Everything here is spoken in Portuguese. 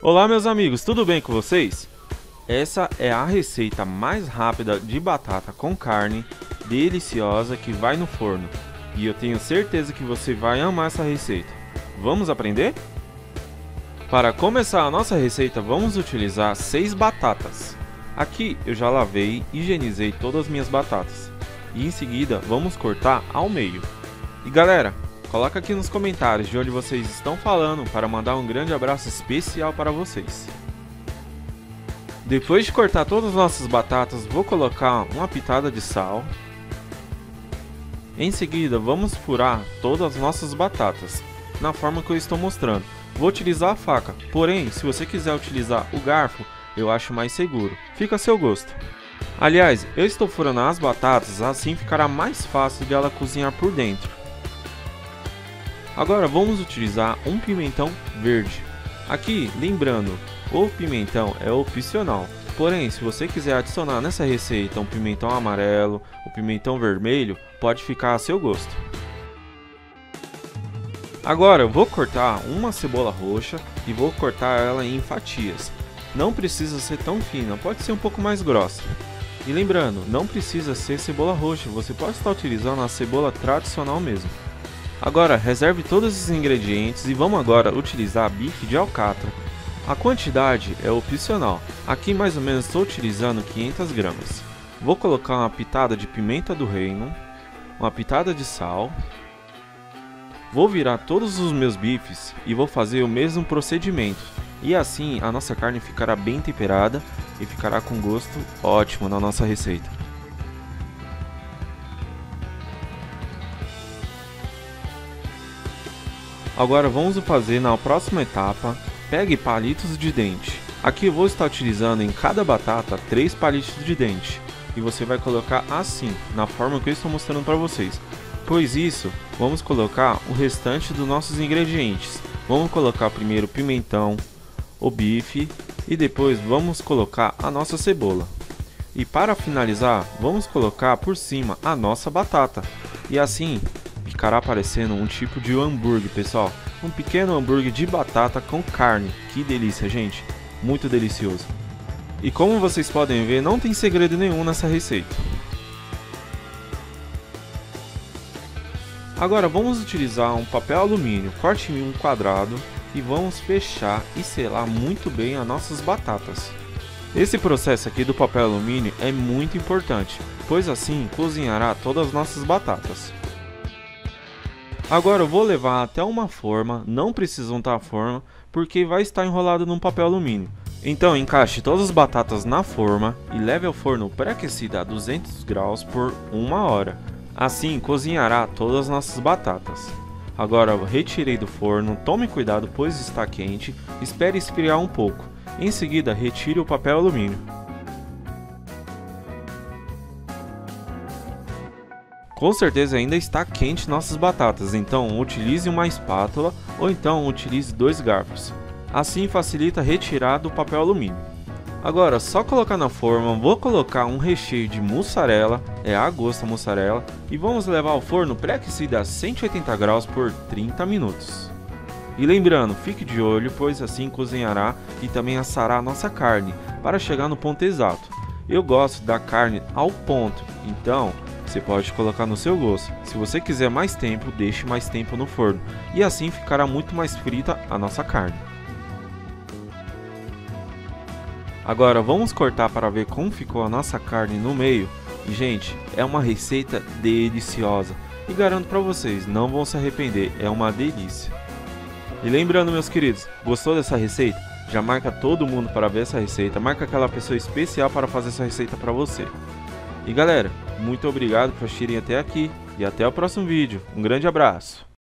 Olá meus amigos, tudo bem com vocês? Essa é a receita mais rápida de batata com carne, deliciosa, que vai no forno. E eu tenho certeza que você vai amar essa receita. Vamos aprender? Para começar a nossa receita, vamos utilizar 6 batatas. Aqui eu já lavei e higienizei todas as minhas batatas. E em seguida vamos cortar ao meio. E galera, coloca aqui nos comentários de onde vocês estão falando para mandar um grande abraço especial para vocês. Depois de cortar todas as nossas batatas, vou colocar uma pitada de sal. Em seguida, vamos furar todas as nossas batatas, na forma que eu estou mostrando. Vou utilizar a faca, porém, se você quiser utilizar o garfo, eu acho mais seguro. Fica a seu gosto. Aliás, eu estou furando as batatas, assim ficará mais fácil de ela cozinhar por dentro. Agora vamos utilizar um pimentão verde. Aqui, lembrando, o pimentão é opcional. Porém, se você quiser adicionar nessa receita um pimentão amarelo, o pimentão vermelho, pode ficar a seu gosto. Agora eu vou cortar uma cebola roxa e vou cortar ela em fatias. Não precisa ser tão fina, pode ser um pouco mais grossa. E lembrando, não precisa ser cebola roxa, você pode estar utilizando a cebola tradicional mesmo. Agora reserve todos esses ingredientes e vamos agora utilizar bife de alcatra. A quantidade é opcional, aqui mais ou menos estou utilizando 500 gramas. Vou colocar uma pitada de pimenta do reino, uma pitada de sal. Vou virar todos os meus bifes e vou fazer o mesmo procedimento. E assim a nossa carne ficará bem temperada e ficará com gosto ótimo na nossa receita. Agora vamos fazer na próxima etapa. Pegue palitos de dente. Aqui eu vou estar utilizando em cada batata 3 palitos de dente. E você vai colocar assim, na forma que eu estou mostrando para vocês. Pois isso, vamos colocar o restante dos nossos ingredientes. Vamos colocar primeiro o pimentão, o bife e depois vamos colocar a nossa cebola. E para finalizar, vamos colocar por cima a nossa batata. E assim ficará parecendo um tipo de hambúrguer, pessoal. Um pequeno hambúrguer de batata com carne. Que delícia, gente! Muito delicioso. E como vocês podem ver, não tem segredo nenhum nessa receita. Agora vamos utilizar um papel alumínio, corte em um quadrado e vamos fechar e selar muito bem as nossas batatas. Esse processo aqui do papel alumínio é muito importante, pois assim cozinhará todas as nossas batatas. Agora eu vou levar até uma forma, não precisa untar a forma, porque vai estar enrolado num papel alumínio. Então encaixe todas as batatas na forma e leve ao forno pré-aquecido a 200 graus por 1 hora. Assim cozinhará todas as nossas batatas. Agora eu retirei do forno, tome cuidado pois está quente, espere esfriar um pouco. Em seguida retire o papel alumínio. Com certeza ainda está quente nossas batatas, então utilize uma espátula ou então utilize 2 garfos. Assim facilita retirar do papel alumínio. Agora só colocar na forma, vou colocar um recheio de mussarela, é a gosto a mussarela, e vamos levar ao forno pré-aquecido a 180 graus por 30 minutos. E lembrando, fique de olho, pois assim cozinhará e também assará a nossa carne, para chegar no ponto exato. Eu gosto da carne ao ponto, então você pode colocar no seu gosto. Se você quiser mais tempo, deixe mais tempo no forno, e assim ficará muito mais frita a nossa carne. Agora vamos cortar para ver como ficou a nossa carne no meio. E gente, é uma receita deliciosa. E garanto para vocês, não vão se arrepender, é uma delícia. E lembrando meus queridos, gostou dessa receita? Já marca todo mundo para ver essa receita, marca aquela pessoa especial para fazer essa receita para você. E galera, muito obrigado por assistirem até aqui e até o próximo vídeo. Um grande abraço!